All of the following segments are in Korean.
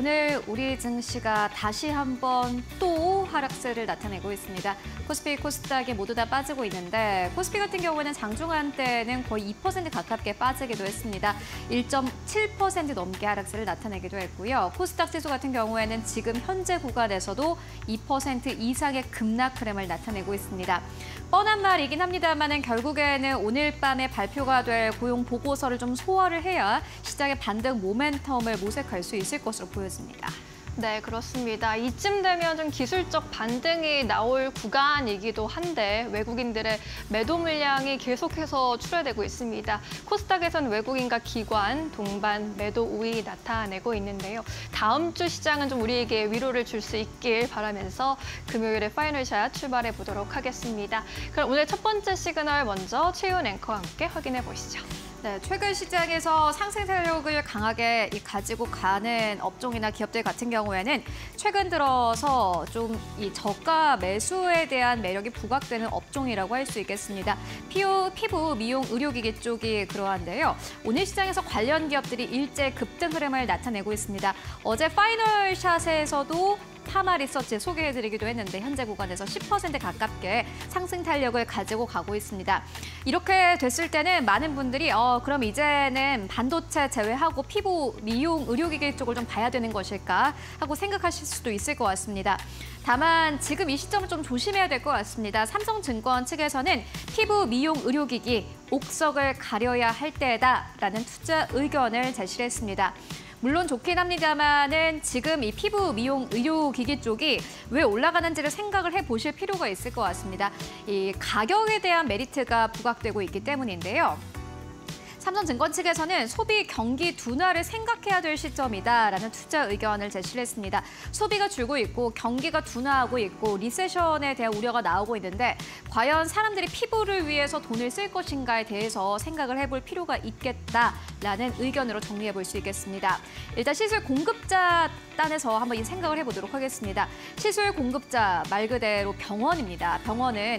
오늘 우리 증시가 다시 한번 또 하락세를 나타내고 있습니다. 코스피, 코스닥이 모두 다 빠지고 있는데 코스피 같은 경우에는 장중한 때는 거의 2% 가깝게 빠지기도 했습니다. 1.7% 넘게 하락세를 나타내기도 했고요. 코스닥 지수 같은 경우에는 지금 현재 구간에서도 2% 이상의 급락 흐름을 나타내고 있습니다. 뻔한 말이긴 합니다만 결국에는 오늘 밤에 발표가 될 고용 보고서를 좀 소화를 해야 시장의 반등 모멘텀을 모색할 수 있을 것으로 보여집니다. 네, 그렇습니다. 이쯤 되면 좀 기술적 반등이 나올 구간이기도 한데 외국인들의 매도 물량이 계속해서 출회되고 있습니다. 코스닥에선 외국인과 기관, 동반, 매도 우위 나타내고 있는데요. 다음 주 시장은 좀 우리에게 위로를 줄 수 있길 바라면서 금요일에 파이널샷 출발해 보도록 하겠습니다. 그럼 오늘 첫 번째 시그널 먼저 최윤 앵커와 함께 확인해 보시죠. 네, 최근 시장에서 상승 세력을 강하게 가지고 가는 업종이나 기업들 같은 경우에는 최근 들어서 좀 이 저가 매수에 대한 매력이 부각되는 업종이라고 할 수 있겠습니다. 피부, 미용, 의료기기 쪽이 그러한데요. 오늘 시장에서 관련 기업들이 일제 급등 흐름을 나타내고 있습니다. 어제 파이널샷에서도 파마리서치 소개해드리기도 했는데 현재 구간에서 10% 가깝게 상승 탄력을 가지고 가고 있습니다. 이렇게 됐을 때는 많은 분들이 그럼 이제는 반도체 제외하고 피부, 미용, 의료기기 쪽을 좀 봐야 되는 것일까 하고 생각하실 수도 있을 것 같습니다. 다만 지금 이 시점을 좀 조심해야 될 것 같습니다. 삼성증권 측에서는 피부, 미용, 의료기기, 옥석을 가려야 할 때다라는 투자 의견을 제시를 했습니다. 물론 좋긴 합니다만은 지금 이 피부, 미용, 의료기기 쪽이 왜 올라가는지를 생각을 해보실 필요가 있을 것 같습니다. 이 가격에 대한 메리트가 부각되고 있기 때문인데요. 삼성증권 측에서는 소비 경기 둔화를 생각해야 될 시점이다라는 투자 의견을 제시를 했습니다. 소비가 줄고 있고 경기가 둔화하고 있고 리세션에 대한 우려가 나오고 있는데 과연 사람들이 피부를 위해서 돈을 쓸 것인가에 대해서 생각을 해볼 필요가 있겠다라는 의견으로 정리해 볼 수 있겠습니다. 일단 시술 공급자 단에서 한번 이 생각을 해보도록 하겠습니다. 시술 공급자 말 그대로 병원입니다. 병원은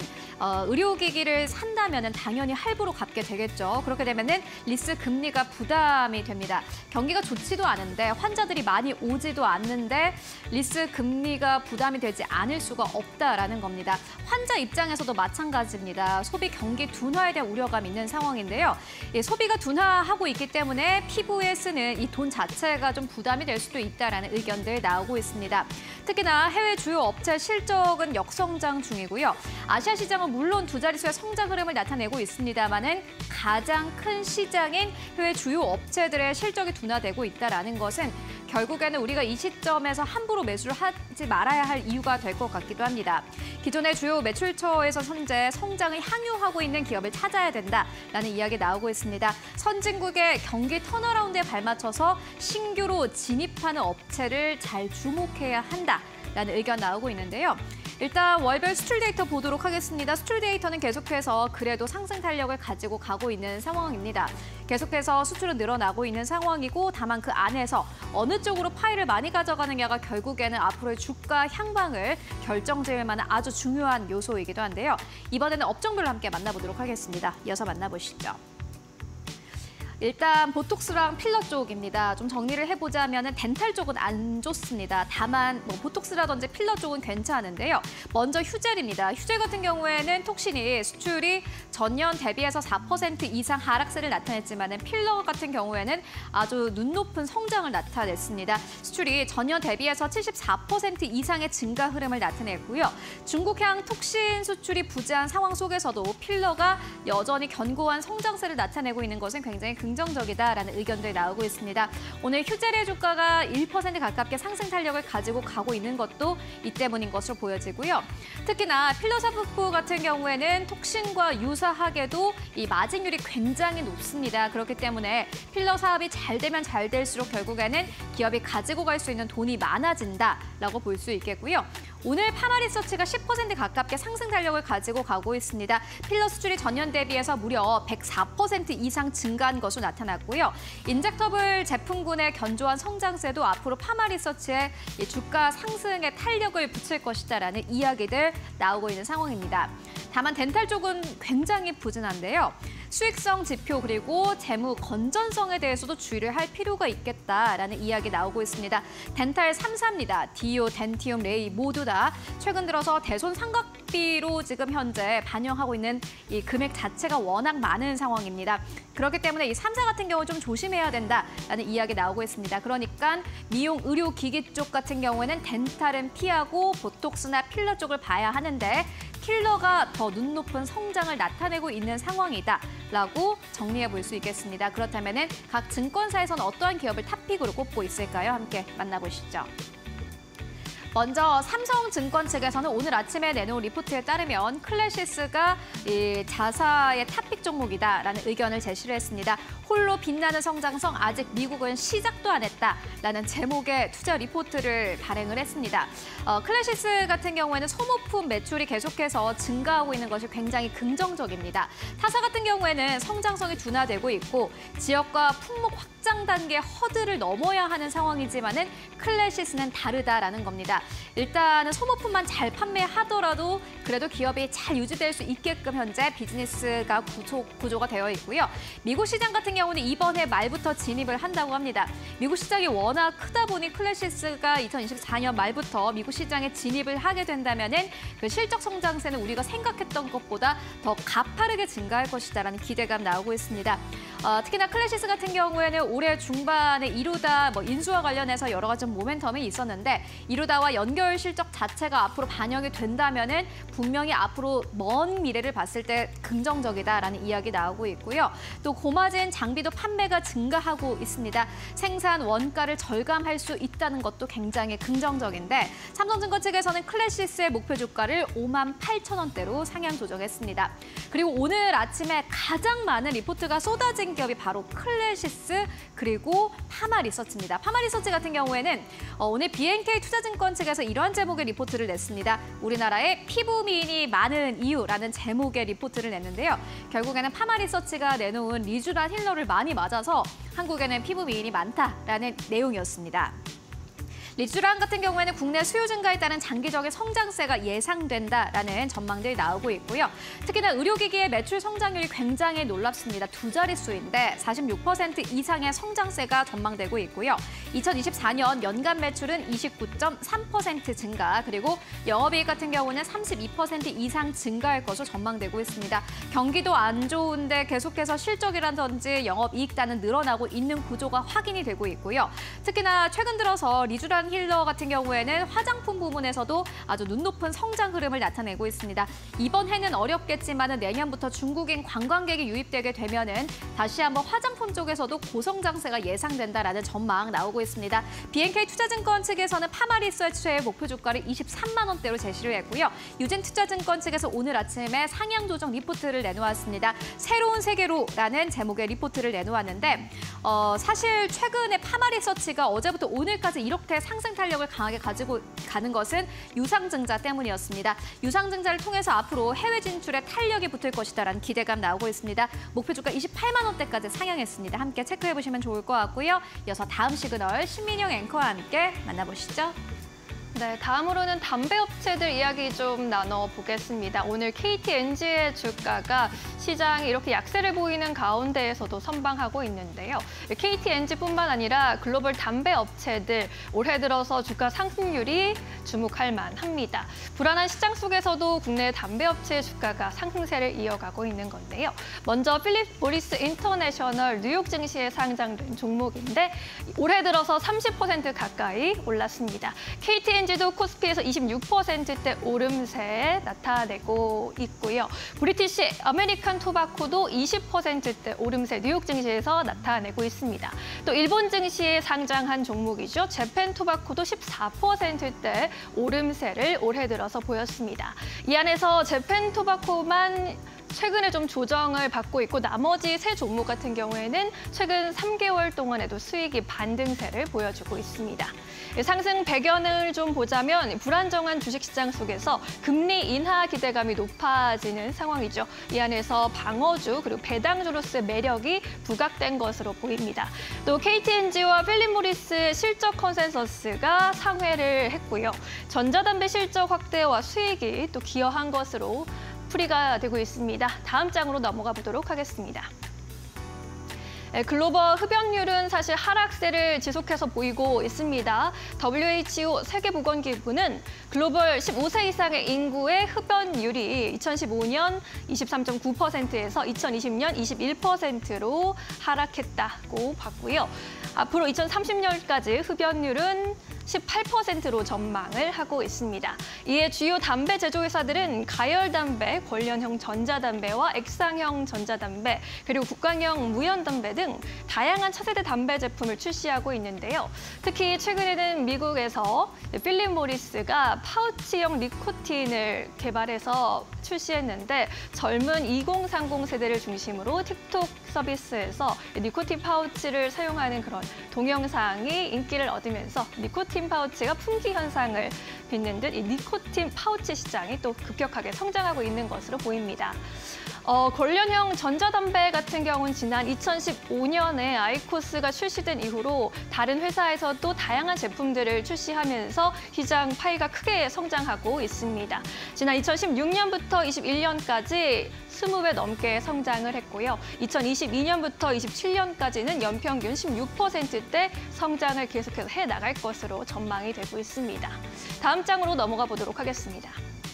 의료기기를 산다면 당연히 할부로 갚게 되겠죠. 그렇게 되면은 리스 금리가 부담이 됩니다. 경기가 좋지도 않은데 환자들이 많이 오지도 않는데 리스 금리가 부담이 되지 않을 수가 없다라는 겁니다. 환자 입장에서도 마찬가지입니다. 소비 경기 둔화에 대한 우려감이 있는 상황인데요. 소비가 둔화하고 있기 때문에 피부에 쓰는 이 돈 자체가 좀 부담이 될 수도 있다라는 의견들 나오고 있습니다. 특히나 해외 주요 업체 실적은 역성장 중이고요. 아시아 시장은 물론 두 자릿수의 성장 흐름을 나타내고 있습니다만은 가장 큰 시장인 해외 주요 업체들의 실적이 둔화되고 있다는 것은 결국에는 우리가 이 시점에서 함부로 매수를 하지 말아야 할 이유가 될 것 같기도 합니다. 기존의 주요 매출처에서 현재 성장을 향유하고 있는 기업을 찾아야 된다라는 이야기 나오고 있습니다. 선진국의 경기 턴어라운드에 발맞춰서 신규로 진입하는 업체를 잘 주목해야 한다라는 의견 나오고 있는데요. 일단 월별 수출 데이터 보도록 하겠습니다. 수출 데이터는 계속해서 그래도 상승 탄력을 가지고 가고 있는 상황입니다. 계속해서 수출은 늘어나고 있는 상황이고 다만 그 안에서 어느 쪽으로 파일을 많이 가져가느냐가 결국에는 앞으로의 주가 향방을 결정지을 만한 아주 중요한 요소이기도 한데요. 이번에는 업종별로 함께 만나보도록 하겠습니다. 이어서 만나보시죠. 일단 보톡스랑 필러 쪽입니다. 좀 정리를 해보자면 덴탈 쪽은 안 좋습니다. 다만 보톡스라든지 필러 쪽은 괜찮은데요. 먼저 휴젤입니다. 휴젤 같은 경우에는 톡신이 수출이 전년 대비해서 4% 이상 하락세를 나타냈지만 필러 같은 경우에는 아주 눈 높은 성장을 나타냈습니다. 수출이 전년 대비해서 74% 이상의 증가 흐름을 나타냈고요. 중국향 톡신 수출이 부재한 상황 속에서도 필러가 여전히 견고한 성장세를 나타내고 있는 것은 굉장히 긍정적이다라는 의견들이 나오고 있습니다. 오늘 휴젤의 주가가 1% 가깝게 상승 탄력을 가지고 가고 있는 것도 이 때문인 것으로 보여지고요. 특히나 필러 샤프프 같은 경우에는 톡신과 유사하게도 이 마진율이 굉장히 높습니다. 그렇기 때문에 필러 사업이 잘 되면 잘 될수록 결국에는 기업이 가지고 갈 수 있는 돈이 많아진다라고 볼 수 있겠고요. 오늘 파마리서치가 10% 가깝게 상승 탄력을 가지고 가고 있습니다. 필러 수출이 전년 대비해서 무려 104% 이상 증가한 것으로 나타났고요. 인젝터블 제품군의 견조한 성장세도 앞으로 파마리서치의 주가 상승에 탄력을 붙일 것이다라는 이야기들 나오고 있는 상황입니다. 다만 덴탈 쪽은 굉장히 부진한데요. 수익성 지표 그리고 재무 건전성에 대해서도 주의를 할 필요가 있겠다라는 이야기 나오고 있습니다. 덴탈 3사입니다. 디오, 덴티움, 레이 모두 다 최근 들어서 대손 상각비로 지금 현재 반영하고 있는 이 금액 자체가 워낙 많은 상황입니다. 그렇기 때문에 이 3사 같은 경우 좀 조심해야 된다라는 이야기 나오고 있습니다. 그러니까 미용, 의료, 기기 쪽 같은 경우에는 덴탈은 피하고 보톡스나 필러 쪽을 봐야 하는데 필러가 더 눈 높은 성장을 나타내고 있는 상황이다라고 정리해 볼 수 있겠습니다. 그렇다면 각 증권사에서는 어떠한 기업을 탑픽으로 꼽고 있을까요? 함께 만나보시죠. 먼저 삼성증권 측에서는 오늘 아침에 내놓은 리포트에 따르면 클래시스가 이 자사의 탑픽 종목이다라는 의견을 제시를 했습니다. 홀로 빛나는 성장성, 아직 미국은 시작도 안 했다라는 제목의 투자 리포트를 발행을 했습니다. 클래시스 같은 경우에는 소모품 매출이 계속해서 증가하고 있는 것이 굉장히 긍정적입니다. 타사 같은 경우에는 성장성이 둔화되고 있고 지역과 품목 확장 단계 허들을 넘어야 하는 상황이지만은 클래시스는 다르다라는 겁니다. 일단은 소모품만 잘 판매하더라도 그래도 기업이 잘 유지될 수 있게끔 현재 비즈니스가 구조가 되어 있고요. 미국 시장 같은 경우는 이번 해 말부터 진입을 한다고 합니다. 미국 시장이 워낙 크다 보니 클래시스가 2024년 말부터 미국 시장에 진입을 하게 된다면은 그 실적 성장세는 우리가 생각했던 것보다 더 가파르게 증가할 것이다라는 기대감 나오고 있습니다. 특히나 클래시스 같은 경우에는 올해 중반에 이루다 인수와 관련해서 여러 가지 모멘텀이 있었는데 이루다와 연결 실적 자체가 앞으로 반영이 된다면은 분명히 앞으로 먼 미래를 봤을 때 긍정적이다라는 이야기 나오고 있고요. 또 고마진 장비도 판매가 증가하고 있습니다. 생산 원가를 절감할 수 있다는 것도 굉장히 긍정적인데 삼성증권 측에서는 클래시스의 목표 주가를 58,000원대로 상향 조정했습니다. 그리고 오늘 아침에 가장 많은 리포트가 쏟아진 기업이 바로 클래시스 그리고 파마리서치입니다. 파마리서치 같은 경우에는 오늘 BNK 투자증권 측에서 이러한 제목의 리포트를 냈습니다. 우리나라의 피부 미인이 많은 이유라는 제목의 리포트를 냈는데요. 결국에는 파마리서치가 내놓은 리쥬란 힐러를 많이 맞아서 한국에는 피부 미인이 많다라는 내용이었습니다. 리쥬란 같은 경우에는 국내 수요 증가에 따른 장기적인 성장세가 예상된다라는 전망들이 나오고 있고요. 특히나 의료기기의 매출 성장률이 굉장히 놀랍습니다. 두 자릿수인데 46% 이상의 성장세가 전망되고 있고요. 2024년 연간 매출은 29.3% 증가, 그리고 영업이익 같은 경우는 32% 이상 증가할 것으로 전망되고 있습니다. 경기도 안 좋은데 계속해서 실적이라든지 영업이익단은 늘어나고 있는 구조가 확인이 되고 있고요. 특히나 최근 들어서 리쥬란 힐러 같은 경우에는 화장품 부문에서도 아주 눈 높은 성장 흐름을 나타내고 있습니다. 이번 해는 어렵겠지만 내년부터 중국인 관광객이 유입되게 되면은 다시 한번 화장품 쪽에서도 고성장세가 예상된다라는 전망 나오고 있습니다. BNK 투자증권 측에서는 파마리서치의 목표 주가를 23만 원대로 제시를 했고요. 유진투자증권 측에서 오늘 아침에 상향 조정 리포트를 내놓았습니다. 새로운 세계로라는 제목의 리포트를 내놓았는데 사실 최근에 파마리서치가 어제부터 오늘까지 이렇게 상승 탄력을 강하게 가지고 가는 것은 유상증자 때문이었습니다. 유상증자를 통해서 앞으로 해외 진출에 탄력이 붙을 것이다라는 기대감 나오고 있습니다. 목표 주가 28만 원대까지 상향했습니다. 함께 체크해보시면 좋을 것 같고요. 이어서 다음 시그널 신민영 앵커와 함께 만나보시죠. 네, 다음으로는 담배 업체들 이야기 좀 나눠보겠습니다. 오늘 KT&G의 주가가 시장이 이렇게 약세를 보이는 가운데에서도 선방하고 있는데요. KT&G뿐만 아니라 글로벌 담배 업체들 올해 들어서 주가 상승률이 주목할 만합니다. 불안한 시장 속에서도 국내 담배 업체의 주가가 상승세를 이어가고 있는 건데요. 먼저 필립 모리스 인터내셔널 뉴욕 증시에 상장된 종목인데 올해 들어서 30% 가까이 올랐습니다. KT&G도 코스피에서 26%대 오름세 나타내고 있고요. 브리티시 아메리칸 토바코도 20%대 오름세 뉴욕 증시에서 나타내고 있습니다. 또 일본 증시에 상장한 종목이죠. 재팬 토바코도 14%대 오름세를 올해 들어서 보였습니다. 이 안에서 재팬 토바코만 최근에 좀 조정을 받고 있고 나머지 세 종목 같은 경우에는 최근 3개월 동안에도 수익이 반등세를 보여주고 있습니다. 상승 배경을 좀 보자면 불안정한 주식시장 속에서 금리 인하 기대감이 높아지는 상황이죠. 이 안에서 방어주 그리고 배당주로서의 매력이 부각된 것으로 보입니다. 또 KT&G와 필립 모리스의 실적 컨센서스가 상회를 했고요. 전자담배 실적 확대와 수익이 또 기여한 것으로 풀이가 되고 있습니다. 다음 장으로 넘어가 보도록 하겠습니다. 글로벌 흡연율은 사실 하락세를 지속해서 보이고 있습니다. WHO 세계보건기구는 글로벌 15세 이상의 인구의 흡연율이 2015년 23.9%에서 2020년 21%로 하락했다고 봤고요. 앞으로 2030년까지 흡연율은 18%로 전망을 하고 있습니다. 이에 주요 담배 제조회사들은 가열담배, 관련형 전자담배와 액상형 전자담배, 그리고 국간형 무연담배 등 다양한 차세대 담배 제품을 출시하고 있는데요. 특히 최근에는 미국에서 필립 모리스가 파우치형 니코틴을 개발해서 출시했는데 젊은 2030 세대를 중심으로 틱톡 서비스에서 니코틴 파우치를 사용하는 그런 동영상이 인기를 얻으면서 니코틴 파우치가 품귀 현상을 빚는 듯 이 니코틴 파우치 시장이 또 급격하게 성장하고 있는 것으로 보입니다. 관련형 전자담배 같은 경우는 지난 2015년에 아이코스가 출시된 이후로 다른 회사에서도 다양한 제품들을 출시하면서 시장 파이가 크게 성장하고 있습니다. 지난 2016년부터 21년까지 20배 넘게 성장을 했고요. 2022년부터 27년까지는 연평균 16%대 성장을 계속해서 해나갈 것으로 전망이 되고 있습니다. 다음 장으로 넘어가 보도록 하겠습니다.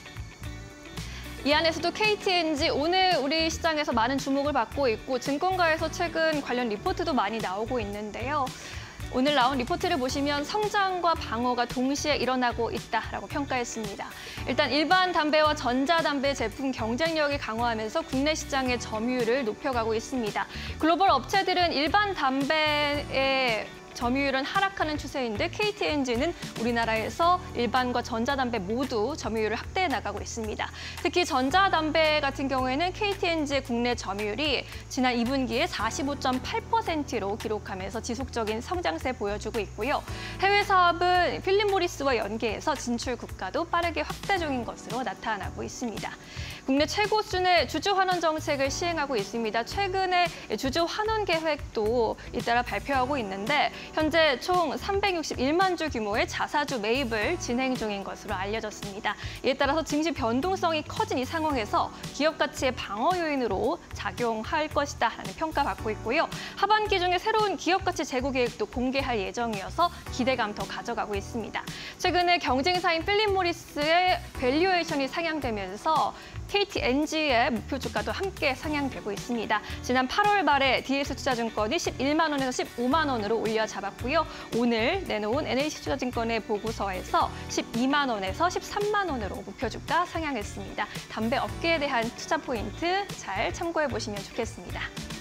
이 안에서도 KTNG 오늘 우리 시장에서 많은 주목을 받고 있고 증권가에서 최근 관련 리포트도 많이 나오고 있는데요. 오늘 나온 리포트를 보시면 성장과 방어가 동시에 일어나고 있다라고 평가했습니다. 일단 일반 담배와 전자담배 제품 경쟁력이 강화하면서 국내 시장의 점유율을 높여가고 있습니다. 글로벌 업체들은 일반 담배의 점유율은 하락하는 추세인데 KTNG는 우리나라에서 일반과 전자담배 모두 점유율을 확대해 나가고 있습니다. 특히 전자담배 같은 경우에는 KTNG의 국내 점유율이 지난 2분기에 45.8%로 기록하면서 지속적인 성장세 보여주고 있고요. 해외 사업은 필립 모리스와 연계해서 진출 국가도 빠르게 확대 중인 것으로 나타나고 있습니다. 국내 최고 수준의 주주 환원 정책을 시행하고 있습니다. 최근에 주주 환원 계획도 잇따라 발표하고 있는데 현재 총 361만 주 규모의 자사주 매입을 진행 중인 것으로 알려졌습니다. 이에 따라서 증시 변동성이 커진 이 상황에서 기업 가치의 방어 요인으로 작용할 것이다라는 평가받고 있고요. 하반기 중에 새로운 기업 가치 재고 계획도 공개할 예정이어서 기대감 더 가져가고 있습니다. 최근에 경쟁사인 필립 모리스의 밸류에이션이 상향되면서 KTNG의 목표 주가도 함께 상향되고 있습니다. 지난 8월 말에 DS투자증권이 11만 원에서 15만 원으로 올려 잡았고요. 오늘 내놓은 NH투자증권의 보고서에서 12만 원에서 13만 원으로 목표 주가 상향했습니다. 담배 업계에 대한 투자 포인트 잘 참고해 보시면 좋겠습니다.